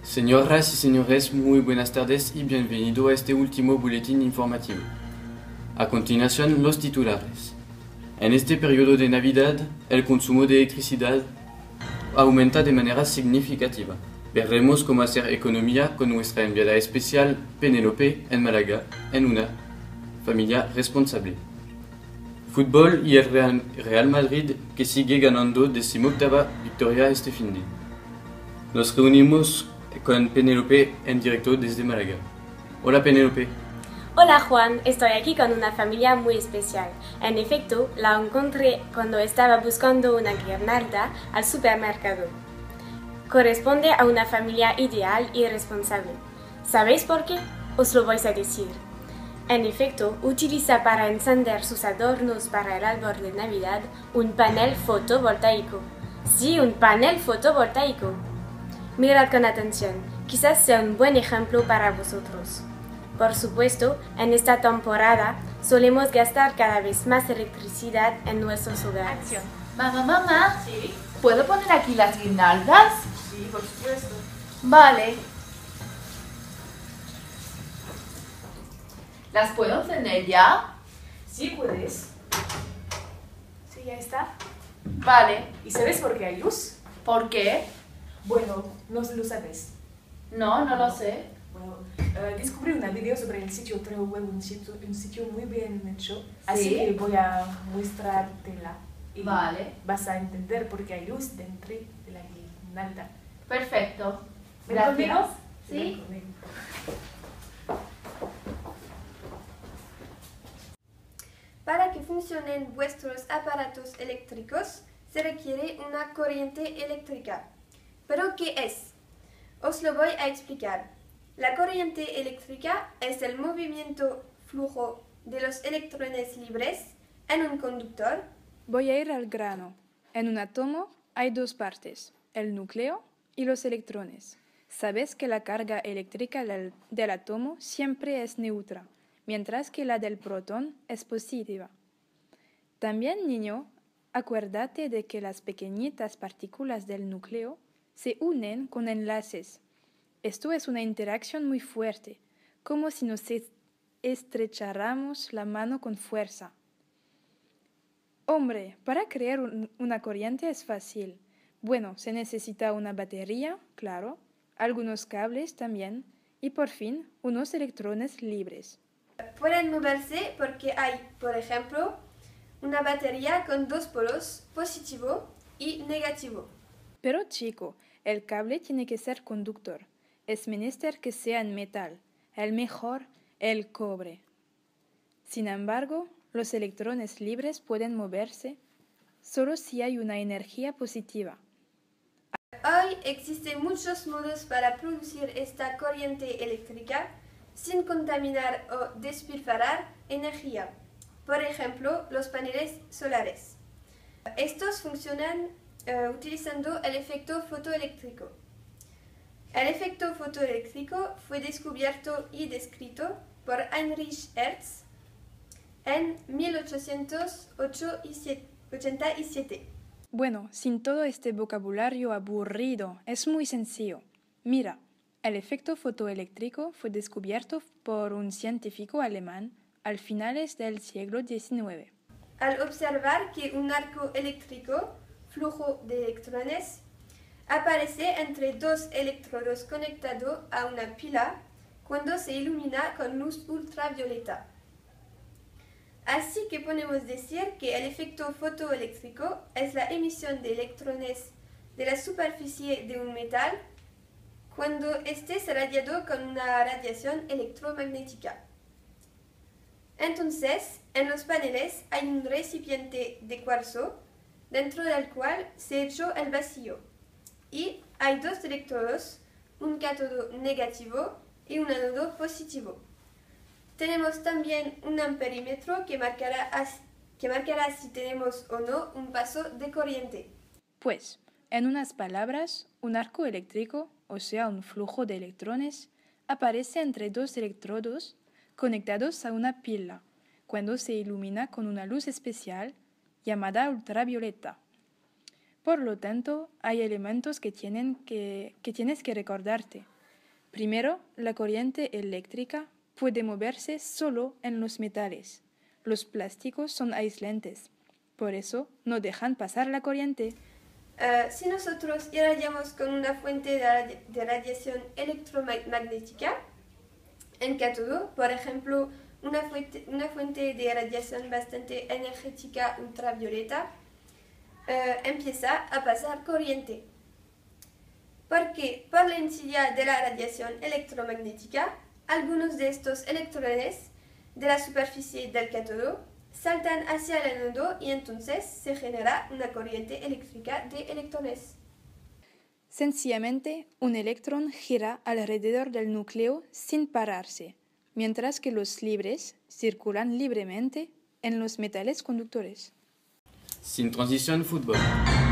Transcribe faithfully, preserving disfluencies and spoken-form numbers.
Señoras y señores, muy buenas tardes y bienvenido a este último boletín informativo. A continuación, los titulares. En este periodo de Navidad, el consumo de electricidad aumenta de manera significativa. Veremos cómo hacer economía con nuestra enviada especial Penélope en Málaga, en una familia responsable. Fútbol y el Real, Real Madrid que sigue ganando decimoctava victoria este fin de. Nos reunimos con Penélope en directo desde Málaga. Hola Penélope. Hola Juan, estoy aquí con una familia muy especial. En efecto, la encontré cuando estaba buscando una guirnalda al supermercado. Corresponde a una familia ideal y responsable. ¿Sabéis por qué? Os lo voy a decir. En efecto, utiliza para encender sus adornos para el árbol de Navidad un panel fotovoltaico. Sí, un panel fotovoltaico. Mirad con atención, quizás sea un buen ejemplo para vosotros. Por supuesto, en esta temporada solemos gastar cada vez más electricidad en nuestros hogares. Acción. Mamá, mamá, ¿Sí? ¿puedo poner aquí las guirnaldas? Sí, por supuesto. Vale. ¿Las puedo encender ya? Sí, puedes. Sí, ya está. Vale. ¿Y sabes por qué hay luz? ¿Por qué? Bueno, no lo sabes. No, no lo sé. Bueno, eh, descubrí un video sobre el sitio Treo Web, un sitio, un sitio muy bien hecho. Así Sí. que voy a mostrártela. Y Vale. vas a entender por qué hay luz dentro de la guirnalda. Perfecto. ¿Ven Gracias. conmigo? Sí. Ven conmigo. Para que funcionen vuestros aparatos eléctricos se requiere una corriente eléctrica. ¿Pero qué es? Os lo voy a explicar. La corriente eléctrica es el movimiento flujo de los electrones libres en un conductor. Voy a ir al grano. En un átomo hay dos partes, el núcleo y los electrones. Sabes que la carga eléctrica del, del átomo siempre es neutra, mientras que la del protón es positiva. También, niño, acuérdate de que las pequeñitas partículas del núcleo se unen con enlaces. Esto es una interacción muy fuerte, como si nos estrecháramos la mano con fuerza. Hombre, para crear un, una corriente es fácil. Bueno, se necesita una batería, claro, algunos cables también, y por fin, unos electrones libres. Pueden moverse porque hay, por ejemplo, una batería con dos polos, positivo y negativo. Pero chico, el cable tiene que ser conductor. Es menester que sea en metal, el mejor, el cobre. Sin embargo, los electrones libres pueden moverse solo si hay una energía positiva. Hoy existen muchos modos para producir esta corriente eléctrica sin contaminar o despilfarrar energía. Por ejemplo, los paneles solares. Estos funcionan uh, utilizando el efecto fotoeléctrico. El efecto fotoeléctrico fue descubierto y descrito por Heinrich Hertz en mil ochocientos ochenta y siete. Bueno, sin todo este vocabulario aburrido, es muy sencillo. Mira, el efecto fotoeléctrico fue descubierto por un científico alemán al finales del siglo diecinueve. Al observar que un arco eléctrico, flujo de electrones, aparece entre dos electrodos conectados a una pila cuando se ilumina con luz ultravioleta. Así que podemos decir que el efecto fotoeléctrico es la emisión de electrones de la superficie de un metal cuando éste es radiado con una radiación electromagnética. Entonces, en los paneles hay un recipiente de cuarzo dentro del cual se echó el vacío y hay dos electrodos, un cátodo negativo y un ánodo positivo. Tenemos también un amperímetro que marcará, que marcará si tenemos o no un paso de corriente. Pues, en unas palabras, un arco eléctrico, o sea, un flujo de electrones, aparece entre dos electrodos conectados a una pila, cuando se ilumina con una luz especial llamada ultravioleta. Por lo tanto, hay elementos que, tienen que, que tienes que recordarte. Primero, la corriente eléctrica puede moverse solo en los metales. Los plásticos son aislantes, por eso no dejan pasar la corriente. Uh, si nosotros irradiamos con una fuente de, radi de radiación electromagnética, en cátodo, por ejemplo, una fuente, una fuente de radiación bastante energética ultravioleta, uh, empieza a pasar corriente. Porque por la incidencia de la radiación electromagnética, algunos de estos electrones de la superficie del cátodo saltan hacia el ánodo y entonces se genera una corriente eléctrica de electrones. Sencillamente, un electrón gira alrededor del núcleo sin pararse, mientras que los libres circulan libremente en los metales conductores. Sin transición, fútbol.